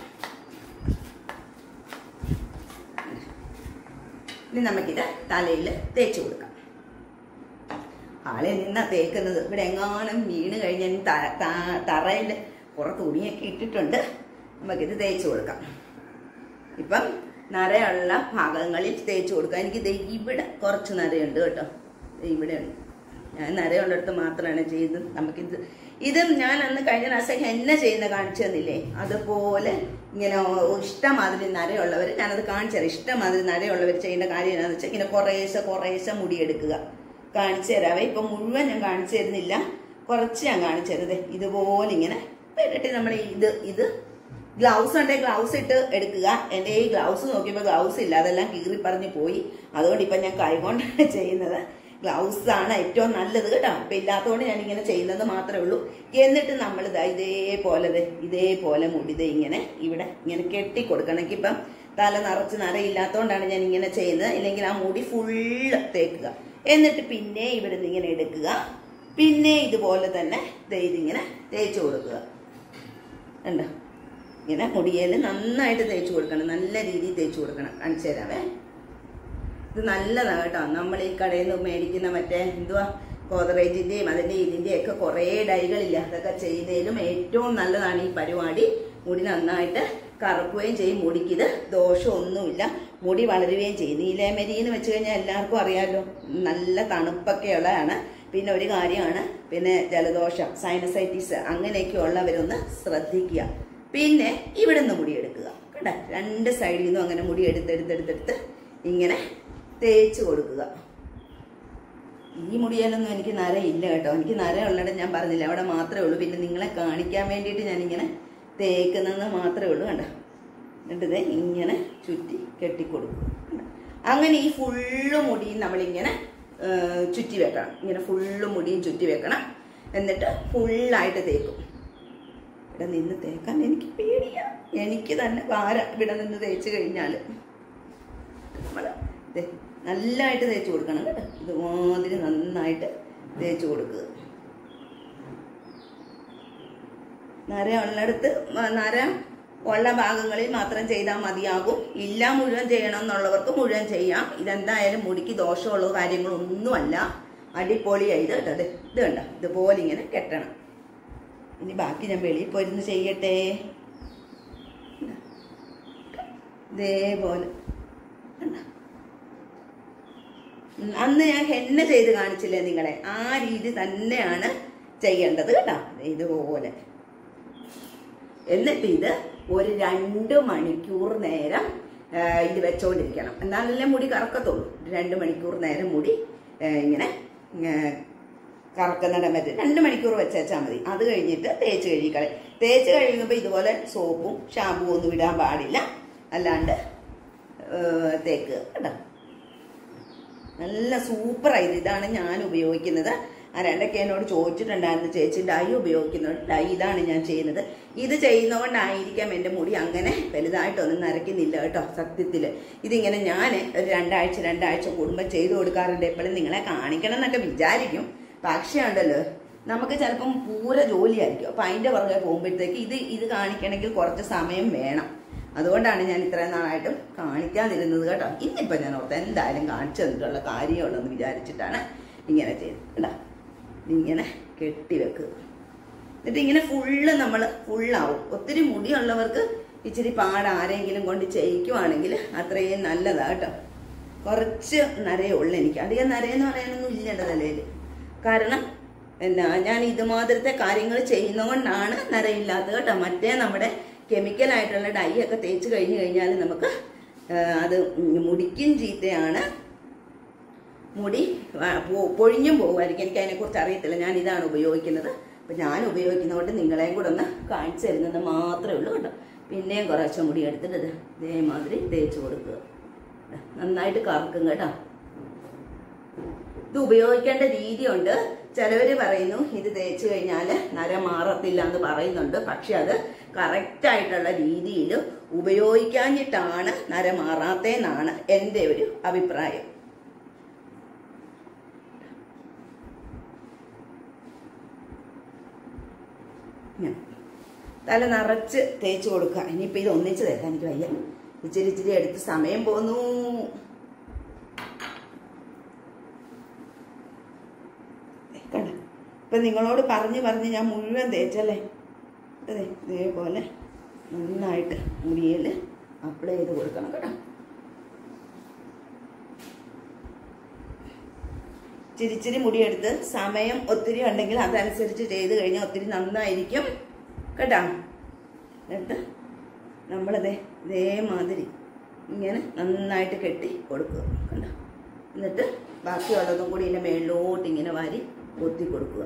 ഇനി നമുക്കിത് തലയിൽ തേച്ച് കൊടുക്കാം. ആളെ നിന്നാ തേക്കുന്നത്. ഇവിടെ എങ്ങാനും വീണ് കഴിഞ്ഞാൽ തറയിൽ കുറെ തുണിയൊക്കെ ഇട്ടിട്ടുണ്ട്. നമുക്കിത് തേച്ച് കൊടുക്കാം. ഇപ്പം നരയുള്ള ഭാഗങ്ങളിൽ തേച്ച് കൊടുക്കാം. എനിക്ക് ഇവിടെ കുറച്ച് നരയുണ്ട് കേട്ടോ. ഇവിടെ ഉണ്ട്. ഞാൻ നരയുള്ളിടത്ത് മാത്രമാണ് ചെയ്തത്. നമുക്കിത് ഇത് ഞാൻ അന്ന് കഴിഞ്ഞ പ്രാവശ്യം എന്നെ ചെയ്യുന്ന കാണിച്ചു തന്നില്ലേ, അതുപോലെ ഇങ്ങനെ ഇഷ്ടമാതിരി നരയുള്ളവർ ഞാനത് കാണിച്ചു തരാം. ഇഷ്ടമാതിരി നരയുള്ളവർ ചെയ്യേണ്ട കാര്യം എന്താണെന്ന് വെച്ചാൽ ഇങ്ങനെ കുറേശ്ശെ കുറേശ്ശെ മുടിയെടുക്കുക. കാണിച്ചു തരാവേ. ഇപ്പം മുഴുവൻ ഞാൻ കാണിച്ചു തരുന്നില്ല, കുറച്ച് ഞാൻ കാണിച്ചു തരുന്നത്. ഇതുപോലെ ഇങ്ങനെ ഇട്ടിട്ട് നമ്മൾ ഇത് ഇത് ഗ്ലൗസ് ഉണ്ടെങ്കിൽ ഗ്ലൗസ് ഇട്ട് എടുക്കുക. എൻ്റെ ഈ ഗ്ലൗസ് നോക്കിയപ്പോൾ ഗ്ലൗസ് ഇല്ല, അതെല്ലാം കീറി പറഞ്ഞ് പോയി. അതുകൊണ്ട് ഇപ്പം ഞാൻ കൈകൊണ്ടാണ് ചെയ്യുന്നത്. ഗ്ലൗസ് ആണ് ഏറ്റവും നല്ലത് കേട്ടോ. ഇപ്പം ഇല്ലാത്തതുകൊണ്ട് ഞാൻ ഇങ്ങനെ ചെയ്യുന്നത് മാത്രമേ ഉള്ളൂ. എന്നിട്ട് നമ്മൾ ഇതാ ഇതേപോലെ ഇതേപോലെ മുടിത് ഇങ്ങനെ ഇവിടെ ഇങ്ങനെ കെട്ടി കൊടുക്കണം. എനിക്കിപ്പം തല നിറച്ച് നരയില്ലാത്തതുകൊണ്ടാണ് ഞാൻ ഇങ്ങനെ ചെയ്യുന്നത്. ഇല്ലെങ്കിൽ ആ മുടി ഫുള്ള് തേക്കുക. എന്നിട്ട് പിന്നെ ഇവിടുന്ന് ഇങ്ങനെ എടുക്കുക. പിന്നെ ഇതുപോലെ തന്നെ ഇതിങ്ങനെ തേച്ച് കൊടുക്കുക. കണ്ടോ, ഇങ്ങനെ മുടിയിൽ നന്നായിട്ട് തേച്ച് കൊടുക്കണം, നല്ല രീതിയിൽ തേച്ച് കൊടുക്കണം. കാണിച്ചു തരാവേ. ഇത് നല്ലതാണ് കേട്ടോ. നമ്മൾ ഈ കടയിൽ നിന്ന് മേടിക്കുന്ന മറ്റേ എന്തുവാ ഗോദ്റേജിന്റെയും അതിന്റെ ഇതിന്റെയും ഒക്കെ കുറേ ഡൈകളില്ല, അതൊക്കെ ചെയ്യുന്നതിലും ഏറ്റവും നല്ലതാണ് ഈ പരിപാടി. മുടി നന്നായിട്ട് കറുക്കുകയും ചെയ്യും. മുടിക്ക് ഇത് ദോഷമൊന്നുമില്ല, മുടി വളരുകയും ചെയ്യും. നീലമരി എന്ന് വെച്ച് കഴിഞ്ഞാൽ എല്ലാവർക്കും അറിയാമല്ലോ, നല്ല തണുപ്പൊക്കെ ഉള്ളതാണ്. പിന്നെ ഒരു കാര്യമാണ്, പിന്നെ ജലദോഷം, സൈനസൈറ്റിസ് അങ്ങനെയൊക്കെ ഉള്ളവരൊന്ന് ശ്രദ്ധിക്കുക. പിന്നെ ഇവിടെ നിന്ന് മുടി എടുക്കുക. കേട്ടോ, രണ്ട് സൈഡിൽ നിന്നും അങ്ങനെ മുടി എടുത്തെടുത്തെടുത്തെടുത്ത് ഇങ്ങനെ തേച്ച് കൊടുക്കുക. ഈ മുടിയിലൊന്നും എനിക്ക് നരയില്ല കേട്ടോ. എനിക്ക് നരയുള്ളത് ഞാൻ പറഞ്ഞില്ല, അവിടെ മാത്രമേ ഉള്ളൂ. പിന്നെ നിങ്ങളെ കാണിക്കാൻ വേണ്ടിയിട്ട് ഞാനിങ്ങനെ തേക്കുന്നത് മാത്രമേ ഉള്ളൂ. കണ്ടോ, എന്നിട്ട് ഇങ്ങനെ ചുറ്റി കെട്ടിക്കൊടുക്കും. അങ്ങനെ ഈ ഫുള്ള് മുടിയും നമ്മളിങ്ങനെ ചുറ്റി വെക്കണം. ഇങ്ങനെ ഫുള്ള് മുടിയും ചുറ്റി വെക്കണം. എന്നിട്ട് ഫുള്ളായിട്ട് തേക്കും. ഇവിടെ നിന്ന് തേക്കാൻ എനിക്ക് പേടിയാ, എനിക്ക് തന്നെ ഭാരം ഇവിടെ നിന്ന് തേച്ച് കഴിഞ്ഞാൽ. നമ്മൾ നല്ലതായിട്ട് തേച്ച് കൊടുക്കണം കേട്ടോ. ഇതുമാതിരി നന്നായിട്ട് തേച്ച് കൊടുക്കുക. നര ഉള്ളിടത്ത് നര ഉള്ള ഭാഗങ്ങളിൽ മാത്രം ചെയ്താൽ മതിയാകും. ഇല്ല മുഴുവൻ ചെയ്യണം എന്നുള്ളവർക്ക് മുഴുവൻ ചെയ്യാം. ഇതെന്തായാലും മുടിക്ക് ദോഷമുള്ള കാര്യങ്ങളൊന്നുമല്ല. അടിപൊളിയായി ഇത് കേട്ടോ. ഇത് കണ്ട ഇതുപോലെ ഇങ്ങനെ കെട്ടണം. ഇനി ബാക്കി ഞാൻ വെളിയിൽ പോയിരുന്ന് ചെയ്യട്ടെ. ഇതേപോലെ അന്ന് ഞാൻ ഹെന്ന ചെയ്ത് കാണിച്ചില്ലേ നിങ്ങളെ, ആ രീതി തന്നെയാണ് ചെയ്യേണ്ടത് കേട്ടോ. ഇതുപോലെ എന്നിട്ട് ഇത് ഒരു രണ്ട് മണിക്കൂർ നേരം ഇത് വെച്ചോണ്ടിരിക്കണം. എന്നാലല്ലേ മുടി കറക്കത്തുള്ളൂ. രണ്ട് മണിക്കൂർ നേരം മുടി ഇങ്ങനെ കറക്കുന്നിടം വരെ രണ്ട് മണിക്കൂർ വെച്ചാൽ മതി. അത് കഴിഞ്ഞിട്ട് തേച്ച് കഴുകിക്കളെ. തേച്ച് കഴിയുമ്പോൾ ഇതുപോലെ സോപ്പും ഷാമ്പുവും ഒന്നും ഇടാൻ പാടില്ല, അല്ലാണ്ട് തേക്കുക കേട്ടോ. നല്ല സൂപ്പറായത്. ഇതാണ് ഞാൻ ഉപയോഗിക്കുന്നത്. ആ രണ്ടൊക്കെ എന്നോട് ചോദിച്ചിട്ടുണ്ടായിരുന്നു, ചേച്ചി ഡൈ ഉപയോഗിക്കുന്നുണ്ട്. ഡൈ ഇതാണ് ഞാൻ ചെയ്യുന്നത്. ഇത് ചെയ്യുന്നതുകൊണ്ടായിരിക്കാം എൻ്റെ മുടി അങ്ങനെ വലുതായിട്ടൊന്നും നരയ്ക്കുന്നില്ല കേട്ടോ. സത്യത്തിൽ ഇതിങ്ങനെ ഞാൻ ഒരു രണ്ടാഴ്ച രണ്ടാഴ്ച കൂടുമ്പോൾ ചെയ്തു കൊടുക്കാറുണ്ട്. എപ്പോഴും നിങ്ങളെ കാണിക്കണം എന്നൊക്കെ വിചാരിക്കും. പക്ഷേ ഉണ്ടല്ലോ, നമുക്ക് ചിലപ്പം പൂര ജോലിയായിരിക്കും. അപ്പം അതിൻ്റെ പുറകെ പോകുമ്പോഴത്തേക്ക് ഇത് ഇത് കാണിക്കണമെങ്കിൽ കുറച്ച് സമയം വേണം. അതുകൊണ്ടാണ് ഞാൻ ഇത്രയും നാളായിട്ടും കാണിക്കാതിരുന്നത് കേട്ടോ. ഇന്നിപ്പോൾ ഞാൻ ഓർത്ത് എന്തായാലും കാണിച്ചു തന്നിട്ടുള്ള കാര്യമുള്ളതെന്ന് വിചാരിച്ചിട്ടാണ് ഇങ്ങനെ ചെയ്തത് കേട്ടോ. ഇങ്ങനെ കെട്ടിവെക്കുക. എന്നിട്ട് ഇങ്ങനെ ഫുള്ള് നമ്മൾ ഫുള്ളാവും. ഒത്തിരി മുടിയുള്ളവർക്ക് ഇച്ചിരി പാട് ആരെങ്കിലും കൊണ്ട് ചെയ്യിക്കുവാണെങ്കിൽ അത്രയും നല്ലതാ കേട്ടോ. കുറച്ച് നരയേ ഉള്ളൂ എനിക്ക്. അധികം നരയെന്ന് പറയാനൊന്നും ഇല്ല എൻ്റെ തലയിൽ. കാരണം എന്നാ ഞാൻ ഇതുമാതിരത്തെ കാര്യങ്ങൾ ചെയ്യുന്നതുകൊണ്ടാണ് നരയില്ലാത്തത് കേട്ടോ. മറ്റേ നമ്മുടെ കെമിക്കലായിട്ടുള്ള ഡൈ ഒക്കെ തേച്ച് കഴിഞ്ഞ് കഴിഞ്ഞാൽ നമുക്ക് അത് മുടിക്കും ചീത്തയാണ്, മുടി പൊഴിഞ്ഞും പോകുമായിരിക്കും. എനിക്ക് അതിനെക്കുറിച്ച് അറിയത്തില്ല. ഞാൻ ഇതാണ് ഉപയോഗിക്കുന്നത്. അപ്പം ഞാൻ ഉപയോഗിക്കുന്നതുകൊണ്ട് നിങ്ങളെയും കൂടെ ഒന്ന് കാണിച്ചു തരുന്നത് മാത്രമേ ഉള്ളൂ കേട്ടോ. പിന്നെയും കുറച്ച് മുടി എടുത്തിട്ട് ഇതേമാതിരി തേച്ച് കൊടുക്കുക. നന്നായിട്ട് കറക്കും കേട്ടോ. ഇത് ഉപയോഗിക്കേണ്ട രീതിയുണ്ട്. ചിലവർ പറയുന്നു ഇത് തേച്ച് കഴിഞ്ഞാൽ നര മാറത്തില്ല എന്ന് പറയുന്നുണ്ട്. പക്ഷെ അത് കറക്റ്റായിട്ടുള്ള രീതിയിൽ ഉപയോഗിക്കാഞ്ഞിട്ടാണ് നര മാറാത്തതെന്നാണ് എൻ്റെ ഒരു അഭിപ്രായം. തല നിറച്ച് തേച്ച് കൊടുക്കുക. ഇനിയിപ്പോൾ ഇത് ഒന്നിച്ച് തേക്കാൻ എനിക്ക് വയ്യ. ഇച്ചിരി ഇച്ചിരി എടുത്ത് സമയം പോന്നു. കണ്ട, ഇപ്പം നിങ്ങളോട് പറഞ്ഞ് പറഞ്ഞ് ഞാൻ മുഴുവൻ തേച്ചല്ലേ. അതെ, ഇതേപോലെ നന്നായിട്ട് മുടിയിൽ അപ്ലൈ ചെയ്ത് കൊടുക്കണം കേട്ടോ. ചിരിച്ചിരി മുടിയെടുത്ത് സമയം ഒത്തിരി ഉണ്ടെങ്കിൽ അതനുസരിച്ച് ചെയ്ത് കഴിഞ്ഞാൽ ഒത്തിരി നന്നായിരിക്കും കേട്ടോ. എന്നിട്ട് നമ്മളിതേ ഇതേമാതിരി ഇങ്ങനെ നന്നായിട്ട് കെട്ടി കൊടുക്കുക കണ്ടോ. എന്നിട്ട് ബാക്കിയുള്ളതും കൂടി ഇതിൻ്റെ മേളിലോട്ട് ഇങ്ങനെ വാരി ഒത്തി കൊടുക്കുക.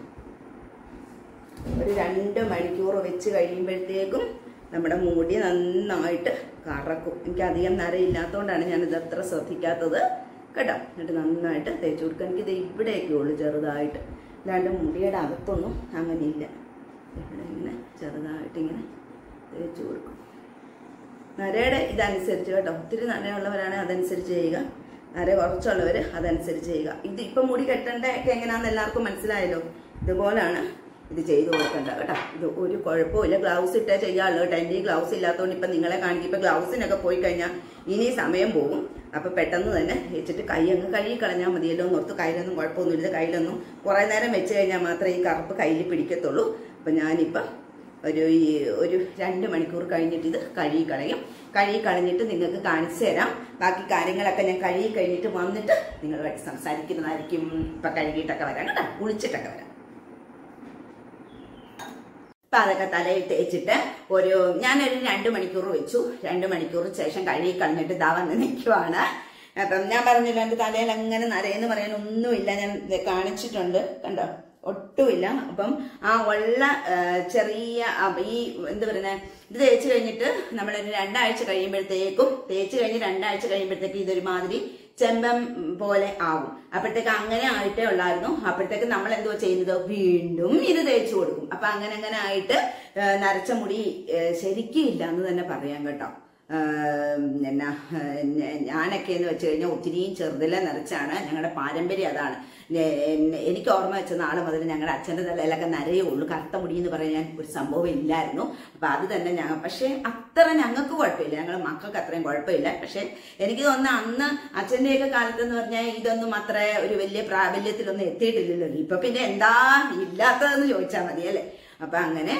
ഒരു രണ്ട് മണിക്കൂർ വെച്ച് കഴിയുമ്പോഴത്തേക്കും നമ്മുടെ മുടി നന്നായിട്ട് കറക്കും. എനിക്ക് അധികം നരയില്ലാത്തതുകൊണ്ടാണ് ഞാനിത് അത്ര ശ്രദ്ധിക്കാത്തത് കേട്ടോ. എന്നിട്ട് നന്നായിട്ട് തേച്ച് കൊടുക്കുക. എനിക്കിത് ഇവിടെയൊക്കെ ഉള്ളൂ ചെറുതായിട്ട്, അല്ലാണ്ട് മുടിയുടെ അകത്തൊന്നും അങ്ങനെ ഇല്ല. ഇവിടെ ഇങ്ങനെ ചെറുതായിട്ട് ഇങ്ങനെ തേച്ച് കൊടുക്കും. നരയുടെ ഇതനുസരിച്ച് കേട്ടോ. ഒത്തിരി നരയുള്ളവരാണെങ്കിൽ അതനുസരിച്ച് ചെയ്യുക, നര കുറച്ചുള്ളവർ അതനുസരിച്ച് ചെയ്യുക. ഇത് ഇപ്പം മുടി കെട്ടേണ്ട ഒക്കെ എങ്ങനെയാണെന്ന് എല്ലാവർക്കും മനസ്സിലായല്ലോ. ഇതുപോലാണ് ഇത് ചെയ്ത് കൊടുക്കണ്ട കേട്ടോ. ഇത് ഒരു കുഴപ്പമില്ല. ഗ്ലൗസ് ഇട്ടേ ചെയ്യാമല്ലോ കേട്ടോ. എൻ്റെ ഈ ഗ്ലൗസ് ഇല്ലാത്തതുകൊണ്ട് ഇപ്പം നിങ്ങളെ കാണിക്കും. ഇപ്പം ഗ്ലൗസിനൊക്കെ പോയി കഴിഞ്ഞാൽ ഇനി സമയം പോകും. അപ്പം പെട്ടെന്ന് തന്നെ വെച്ചിട്ട് കൈ അങ്ങ് കഴുകി കളഞ്ഞാൽ മതിയല്ലോ എന്ന് ഓർത്ത്. കയ്യിലൊന്നും കുഴപ്പമൊന്നുമില്ല. കയ്യിലൊന്നും കുറേ നേരം വെച്ച് കഴിഞ്ഞാൽ മാത്രമേ ഈ കറുപ്പ് കയ്യിൽ പിടിക്കത്തുള്ളൂ. അപ്പം ഞാനിപ്പം ഒരു ഈ ഒരു രണ്ട് മണിക്കൂർ കഴിഞ്ഞിട്ട് ഇത് കഴുകി കളയും. കഴുകി കളഞ്ഞിട്ട് നിങ്ങൾക്ക് കാണിച്ചു തരാം. ബാക്കി കാര്യങ്ങളൊക്കെ ഞാൻ കഴുകി കഴിഞ്ഞിട്ട് വന്നിട്ട് നിങ്ങളുമായിട്ട് സംസാരിക്കുന്നതായിരിക്കും. ഇപ്പം കഴുകിയിട്ടൊക്കെ വരാം കേട്ടോ, കുളിച്ചിട്ടൊക്കെ വരാം. അപ്പം അതൊക്കെ തലയിൽ തേച്ചിട്ട് ഒരു ഞാനൊരു രണ്ട് മണിക്കൂർ വെച്ചു. രണ്ട് മണിക്കൂർ ശേഷം കഴുകി കളഞ്ഞിട്ട് ഇതാ വന്ന് നിൽക്കുവാണ്. അപ്പം ഞാൻ പറഞ്ഞില്ല എൻ്റെ തലയിൽ അങ്ങനെ നരയെന്ന് പറയാൻ ഒന്നുമില്ല. ഞാൻ കാണിച്ചിട്ടുണ്ട് കണ്ടോ, ഒട്ടുമില്ല. അപ്പം ആ ഉള്ള ചെറിയ ഈ എന്താ പറയുന്നത്, ഇത് തേച്ച് കഴിഞ്ഞിട്ട് നമ്മളൊരു രണ്ടാഴ്ച കഴിയുമ്പോഴത്തേക്കും തേച്ച് കഴിഞ്ഞ് രണ്ടാഴ്ച കഴിയുമ്പോഴത്തേക്കും ഇതൊരുമാതിരി ചെമ്പം പോലെ ആവും. അപ്പോഴത്തേക്ക് അങ്ങനെ ആയിട്ടേ ഉള്ളായിരുന്നു. അപ്പോഴത്തേക്ക് നമ്മൾ എന്തോ ചെയ്യുന്നത്, വീണ്ടും ഇത് തേച്ച് കൊടുക്കും. അപ്പൊ അങ്ങനെ അങ്ങനെ ആയിട്ട് നരച്ച മുടി ശരിക്കും ഇല്ല എന്ന് തന്നെ പറയാം കേട്ടോ. എന്നാ ഞാനൊക്കെ എന്ന് വെച്ച് കഴിഞ്ഞാൽ ഒത്തിരിയും ചെറുതിലെ നിറച്ചാണ്. ഞങ്ങളുടെ പാരമ്പര്യം അതാണ്. എനിക്ക് ഓർമ്മ വെച്ച നാളെ മുതൽ ഞങ്ങളുടെ അച്ഛൻ്റെ തലയിലൊക്കെ നരയേ ഉള്ളൂ. കറുത്ത മുടി എന്ന് പറയാൻ ഒരു സംഭവം ഇല്ലായിരുന്നു. അപ്പം അത് തന്നെ ഞങ്ങൾ, പക്ഷേ അത്ര ഞങ്ങൾക്ക് കുഴപ്പമില്ല, ഞങ്ങൾ മക്കൾക്ക് അത്രയും കുഴപ്പമില്ല. പക്ഷെ എനിക്ക് തോന്നുന്ന അന്ന് അച്ഛൻ്റെയൊക്കെ കാലത്തെന്ന് പറഞ്ഞാൽ ഇതൊന്നും അത്ര ഒരു വലിയ പ്രാബല്യത്തിലൊന്നും എത്തിയിട്ടില്ലല്ലോ. ഇപ്പൊ പിന്നെ എന്താ ഇല്ലാത്തതെന്ന് ചോദിച്ചാൽ മതി അല്ലേ. അപ്പൊ അങ്ങനെ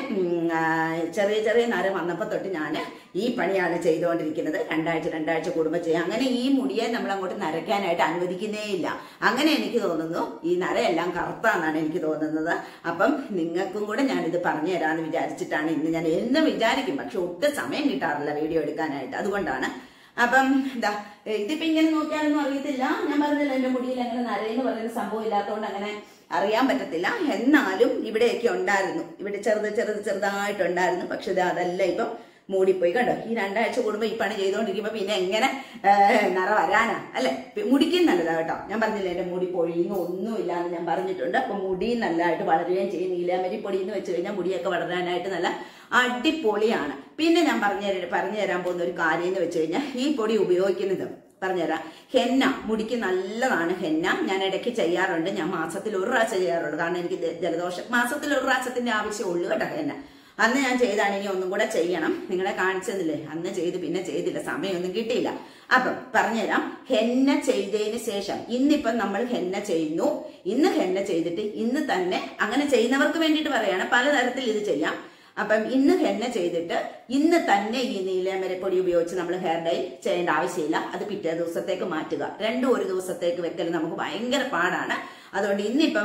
ചെറിയ ചെറിയ നര വന്നപ്പോൾ തൊട്ട് ഞാൻ ഈ പണിയാണ് ചെയ്തുകൊണ്ടിരിക്കുന്നത്. രണ്ടാഴ്ച രണ്ടാഴ്ച കൂടുമ്പോൾ ചെയ്യാം. അങ്ങനെ ഈ മുടിയെ നമ്മൾ അങ്ങോട്ട് നരയ്ക്കാനായിട്ട് അനുവദിക്കുന്നേ ഇല്ല. അങ്ങനെ എനിക്ക് തോന്നുന്നു ഈ നരയെല്ലാം കറുത്താന്നാണ് എനിക്ക് തോന്നുന്നത്. അപ്പം നിങ്ങൾക്കും കൂടെ ഞാനിത് പറഞ്ഞു തരാമെന്ന് വിചാരിച്ചിട്ടാണ് ഇന്ന് ഞാൻ എന്നും വിചാരിക്കും, പക്ഷെ ഒട്ടും സമയം കിട്ടാറില്ല വീഡിയോ എടുക്കാനായിട്ട്. അതുകൊണ്ടാണ്. അപ്പം എന്താ ഇതിപ്പോ ഇങ്ങനെ നോക്കിയാലൊന്നും അറിയത്തില്ല. ഞാൻ പറഞ്ഞില്ല എന്റെ മുടിയിൽ അങ്ങനെ നരയെന്ന് പറയുന്ന സംഭവം ഇല്ലാത്തതുകൊണ്ട് അങ്ങനെ അറിയാൻ പറ്റത്തില്ല. എന്നാലും ഇവിടെയൊക്കെ ഉണ്ടായിരുന്നു, ഇവിടെ ചെറുത് ചെറുത് ചെറുതായിട്ടുണ്ടായിരുന്നു. പക്ഷെ ഇത് അതല്ല, ഇപ്പം മൂടിപ്പോയി കണ്ടോ. ഈ രണ്ടാഴ്ച കൂടുമ്പോൾ ഈ പണി ചെയ്തുകൊണ്ടിരിക്കുമ്പോൾ പിന്നെ എങ്ങനെ നിറ വരാനാ അല്ലെ. മുടിക്കും നല്ലതാ കേട്ടോ. ഞാൻ പറഞ്ഞില്ല എന്റെ മുടി പൊഴിയുന്നു ഒന്നുമില്ല എന്ന് ഞാൻ പറഞ്ഞിട്ടുണ്ട്. അപ്പൊ മുടി നല്ലതായിട്ട് വളരുകയും ചെയ്യും. നീലാമരി പൊടി എന്ന് വെച്ച് കഴിഞ്ഞാൽ മുടിയൊക്കെ വളരാനായിട്ട് നല്ല അടിപൊളിയാണ്. പിന്നെ ഞാൻ പറഞ്ഞു പറഞ്ഞു തരാൻ പോകുന്ന ഒരു കാര്യം എന്ന് വെച്ച് കഴിഞ്ഞാൽ ഈ പൊടി ഉപയോഗിക്കുന്നത് പറഞ്ഞുതരാം. ഹെന്ന മുടിക്ക് നല്ലതാണ്. ഹെന്ന ഞാൻ ഇടയ്ക്ക് ചെയ്യാറുണ്ട്. ഞാൻ മാസത്തിൽ ഒരു പ്രാവശ്യം ചെയ്യാറുള്ളൂ. കാരണം എനിക്ക് ജലദോഷം മാസത്തിൽ ഒരു പ്രാവശ്യത്തിന്റെ ആവശ്യമുള്ളൂ കേട്ടോ. ഹെന്ന അന്ന് ഞാൻ ചെയ്താണ്. ഇനി ഒന്നും കൂടെ ചെയ്യണം. നിങ്ങളെ കാണിച്ചതില്ലേ, അന്ന് ചെയ്ത് പിന്നെ ചെയ്തില്ല, സമയമൊന്നും കിട്ടിയില്ല. അപ്പം പറഞ്ഞുതരാം. ഹെന്ന ചെയ്തതിന് ശേഷം ഇന്നിപ്പം നമ്മൾ ഹെന്ന ചെയ്യുന്നു. ഇന്ന് ഹെന്ന ചെയ്തിട്ട് ഇന്ന് തന്നെ, അങ്ങനെ ചെയ്യുന്നവർക്ക് വേണ്ടിയിട്ട് പറയാണ്, പലതരത്തിൽ ഇത് ചെയ്യാം. അപ്പം ഇന്ന് ഹെന്ന ചെയ്തിട്ട് ഇന്ന് തന്നെ ഈ നീലമരപ്പൊടി ഉപയോഗിച്ച് നമ്മൾ ഹെയർ ഡൈ ചെയ്യേണ്ട ആവശ്യമില്ല. അത് പിറ്റേ ദിവസത്തേക്ക് മാറ്റുക. രണ്ടും ഒരു ദിവസത്തേക്ക് വെക്കൽ നമുക്ക് ഭയങ്കര പാടാണ്. അതുകൊണ്ട് ഇന്നിപ്പം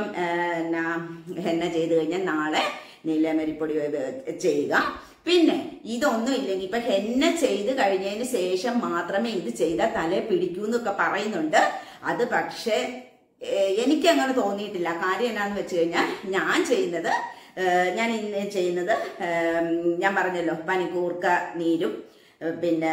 ഹെന്ന ചെയ്ത് കഴിഞ്ഞാൽ നാളെ നീലമരിപ്പൊടി ചെയ്യുക. പിന്നെ ഇതൊന്നും ഇല്ലെങ്കിൽ ഇപ്പൊ ഹെന്ന ചെയ്ത് കഴിഞ്ഞതിന് ശേഷം മാത്രമേ ഇത് ചെയ്താൽ തല പിടിക്കൂ എന്നൊക്കെ പറയുന്നുണ്ട്. അത് പക്ഷെ എനിക്ക് അങ്ങനെ തോന്നിയിട്ടില്ല. കാര്യം എന്നാന്ന് വെച്ച് കഴിഞ്ഞാൽ ഞാൻ ചെയ്യുന്നത് ഞാൻ ഇന്ന് ചെയ്യുന്നത് ഞാൻ പറഞ്ഞല്ലോ, പനിക്കൂർക്ക നീരും പിന്നെ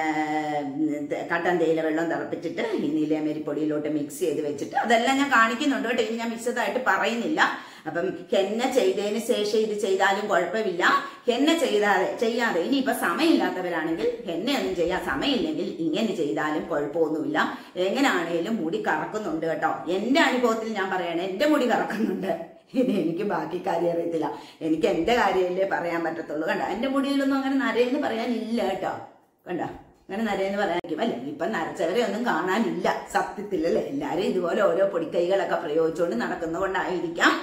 കട്ടൻ തേയില വെള്ളം തിളപ്പിച്ചിട്ട് ഈ നീലമരിപ്പൊടിയിലോട്ട് മിക്സ് ചെയ്ത് വെച്ചിട്ട് അതെല്ലാം ഞാൻ കാണിക്കുന്നുണ്ട് കേട്ടോ. ഇനി ഞാൻ മിക്സഡായിട്ട് പറയുന്നില്ല. അപ്പം ഹെന്ന ചെയ്തതിന് ശേഷം ഇത് ചെയ്താലും കുഴപ്പമില്ല. ഹെന്ന ചെയ്താതെ ചെയ്യാതെ ഇനിയിപ്പൊ സമയമില്ലാത്തവരാണെങ്കിൽ ഹെന്നയൊന്നും ചെയ്യാൻ സമയമില്ലെങ്കിൽ ഇങ്ങനെ ചെയ്താലും കുഴപ്പമൊന്നുമില്ല. എങ്ങനെയാണേലും മുടി കറക്കുന്നുണ്ട് കേട്ടോ. എന്റെ അനുഭവത്തിൽ ഞാൻ പറയണേ, എന്റെ മുടി കറക്കുന്നുണ്ട്. ഇനി എനിക്ക് ബാക്കി കാര്യം അറിയത്തില്ല. എനിക്ക് എന്റെ കാര്യമല്ലേ പറയാൻ പറ്റത്തുള്ളൂ. കണ്ട എന്റെ മുടിയിലൊന്നും അങ്ങനെ നരയെന്ന് പറയാനില്ല കേട്ടോ. കണ്ട അങ്ങനെ നരയെന്ന് പറയാനിരിക്കും അല്ലെ. ഇപ്പൊ നരച്ചവരെ ഒന്നും കാണാനില്ല സത്യത്തിലല്ലേ. എല്ലാരും ഇതുപോലെ ഓരോ പൊടിക്കൈകളൊക്കെ പ്രയോഗിച്ചുകൊണ്ട് നടക്കുന്നതുകൊണ്ടായിരിക്കാം.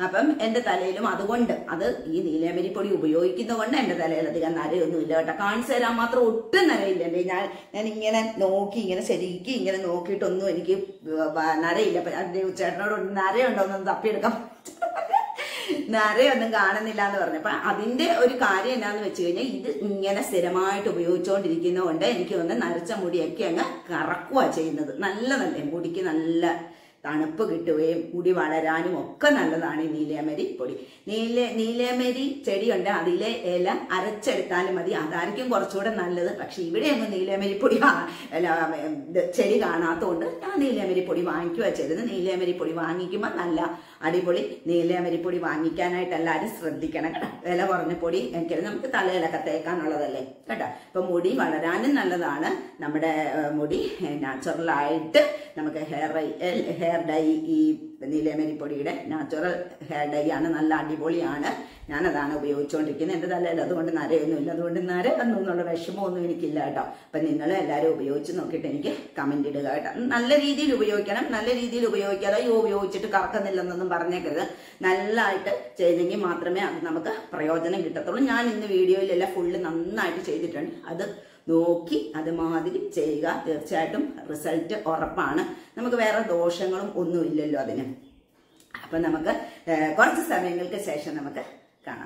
അപ്പം എന്റെ തലയിലും അതുകൊണ്ട് അത് ഈ നീലയമരി പൊടി ഉപയോഗിക്കുന്നത് കൊണ്ട് എന്റെ തലയിൽ അധികം നരയൊന്നും ഇല്ല കേട്ടോ. കാണിച്ചു തരാൻ മാത്രം ഒട്ടും നരയില്ല. എന്റെ ഞാൻ ഞാൻ ഇങ്ങനെ നോക്കി ഇങ്ങനെ ശരിക്കും ഇങ്ങനെ നോക്കിയിട്ടൊന്നും എനിക്ക് നരയില്ല. അപ്പൊ ചേട്ടനോട് നരയുണ്ടോന്നൊന്ന് തപ്പിയെടുക്കാം, നരയൊന്നും കാണുന്നില്ല എന്ന് പറഞ്ഞപ്പോ അതിന്റെ ഒരു കാര്യം എന്നാന്ന് വെച്ച് കഴിഞ്ഞാൽ ഇത് ഇങ്ങനെ സ്ഥിരമായിട്ട് ഉപയോഗിച്ചുകൊണ്ടിരിക്കുന്നതുകൊണ്ട് എനിക്ക് തോന്നുന്നു നരച്ച മുടിയൊക്കെ അങ്ങ് കറക്കുക ചെയ്യുന്നത്. നല്ലതല്ലേ, മുടിക്ക് നല്ല തണുപ്പ് കിട്ടുകയും മുടി വളരാനും ഒക്കെ നല്ലതാണ് ഈ നീലയമരി പൊടി. നീല നീലയമരി ചെടിയുണ്ട്, അതിലെ ഇല അരച്ചെടുത്താലും മതി, അതായിരിക്കും കുറച്ചുകൂടെ നല്ലത്. പക്ഷെ ഇവിടെ ഒന്നും നീലയമരി പൊടി ചെടി കാണാത്തതുകൊണ്ട് ഞാൻ നീലയമരി പൊടി വാങ്ങിക്കുക ചെയ്തത്. നീലയമരി പൊടി വാങ്ങിക്കുമ്പോൾ നല്ല അടിപൊളി നീലയമരി പൊടി വാങ്ങിക്കാനായിട്ട് എല്ലാവരും ശ്രദ്ധിക്കണം കേട്ടോ. വില കുറഞ്ഞ പൊടി എനിക്ക് നമുക്ക് തലയിലൊക്കെ തേക്കാനുള്ളതല്ലേ കേട്ടോ. ഇപ്പൊ മുടി വളരാനും നല്ലതാണ്. നമ്മുടെ മുടി നാച്ചുറലായിട്ട് നമുക്ക് ഹെയർ ഹെയർ ഡൈ ഈ നീലയമരി പൊടിയുടെ നാച്ചുറൽ ഹെയർ ഡൈ ആണ്, നല്ല അടിപൊളിയാണ്. ഞാനതാണ് ഉപയോഗിച്ചുകൊണ്ടിരിക്കുന്നത്. എൻ്റെ തലയിൽ അതുകൊണ്ട് നരയൊന്നുമില്ല, അതുകൊണ്ട് നര എന്നുള്ള വിഷമമൊന്നും എനിക്കില്ല കേട്ടോ. അപ്പൊ നിങ്ങൾ എല്ലാവരും ഉപയോഗിച്ച് നോക്കിയിട്ട് എനിക്ക് കമന്റ് ഇടുക കേട്ടോ. നല്ല രീതിയിൽ ഉപയോഗിക്കണം, നല്ല രീതിയിൽ ഉപയോഗിക്കാതെ അയ്യോ ഉപയോഗിച്ചിട്ട് കറക്കുന്നില്ലെന്നൊന്നും പറഞ്ഞേക്കരുത്. നല്ലതായിട്ട് ചെയ്തെങ്കിൽ മാത്രമേ അത് നമുക്ക് പ്രയോജനം കിട്ടത്തുള്ളൂ. ഞാൻ ഇന്ന് വീഡിയോയിലെല്ലാം ഫുള്ള് നന്നായിട്ട് ചെയ്തിട്ടുണ്ട്. അത് നോക്കി അതുമാതിരി ചെയ്യുക, തീർച്ചയായിട്ടും റിസൾട്ട് ഉറപ്പാണ്. നമുക്ക് വേറെ ദോഷങ്ങളും ഒന്നും ഇല്ലല്ലോ അതിന്. അപ്പൊ നമുക്ക് കുറച്ച് സമയങ്ങൾക്ക് ശേഷം നമുക്ക് കാണാം.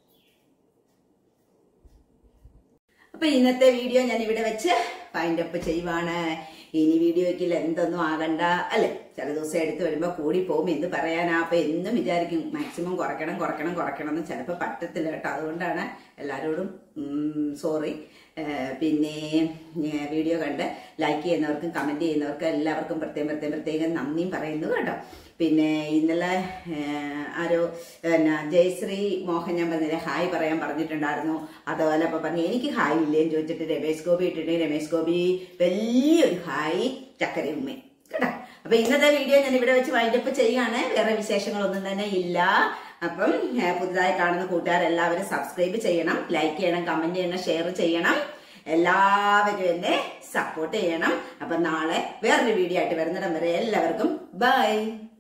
അപ്പൊ ഇന്നത്തെ വീഡിയോ ഞാൻ ഇവിടെ വെച്ച് ഫൈൻഡ് അപ്പ് ചെയ്യുവാണ്. ഇനി വീഡിയോയ്ക്ക് എന്തൊന്നും ആകണ്ട അല്ലെ, ചില ദിവസം എടുത്ത് വരുമ്പോ കൂടി പോകും എന്ത് പറയാനാ. അപ്പൊ എന്നും വിചാരിക്കും മാക്സിമം കുറയ്ക്കണം കുറയ്ക്കണം കുറയ്ക്കണം എന്ന്, ചിലപ്പോ പറ്റത്തില്ല കേട്ടോ. അതുകൊണ്ടാണ് എല്ലാരോടും സോറി. പിന്നെ വീഡിയോ കണ്ട് ലൈക്ക് ചെയ്യുന്നവർക്കും കമന്റ് ചെയ്യുന്നവർക്കും എല്ലാവർക്കും പ്രത്യേകം പ്രത്യേകം പ്രത്യേകം നന്ദിയും പറയുന്നു കേട്ടോ. പിന്നെ ഇന്നലെ ആരോ എന്നാ ജയശ്രീ മോഹൻ ഞാൻ പറഞ്ഞില്ലേ ഹായ് പറയാൻ പറഞ്ഞിട്ടുണ്ടായിരുന്നു. അതുപോലെ അപ്പൊ പറഞ്ഞു എനിക്ക് ഹായ് ഇല്ലേന്ന് ചോദിച്ചിട്ട് രമേശ് ഗോപി ഇട്ടിട്ട് രമേശ് ഗോപി വലിയൊരു ഹായ് ചക്കരയുമ്മേ കേട്ടോ. അപ്പൊ ഇന്നത്തെ വീഡിയോ ഞാൻ ഇവിടെ വെച്ച് വൈൻഡപ്പ് ചെയ്യാണ്. വേറെ വിശേഷങ്ങളൊന്നും തന്നെ ഇല്ല. അപ്പം പുതുതായി കാണുന്ന കൂട്ടുകാരെല്ലാവരും സബ്സ്ക്രൈബ് ചെയ്യണം, ലൈക്ക് ചെയ്യണം, കമന്റ് ചെയ്യണം, ഷെയർ ചെയ്യണം. എല്ലാവരും എന്നെ സപ്പോർട്ട് ചെയ്യണം. അപ്പൊ നാളെ വേറൊരു വീഡിയോ ആയിട്ട് വരുന്നിടം വരെ എല്ലാവർക്കും ബൈ.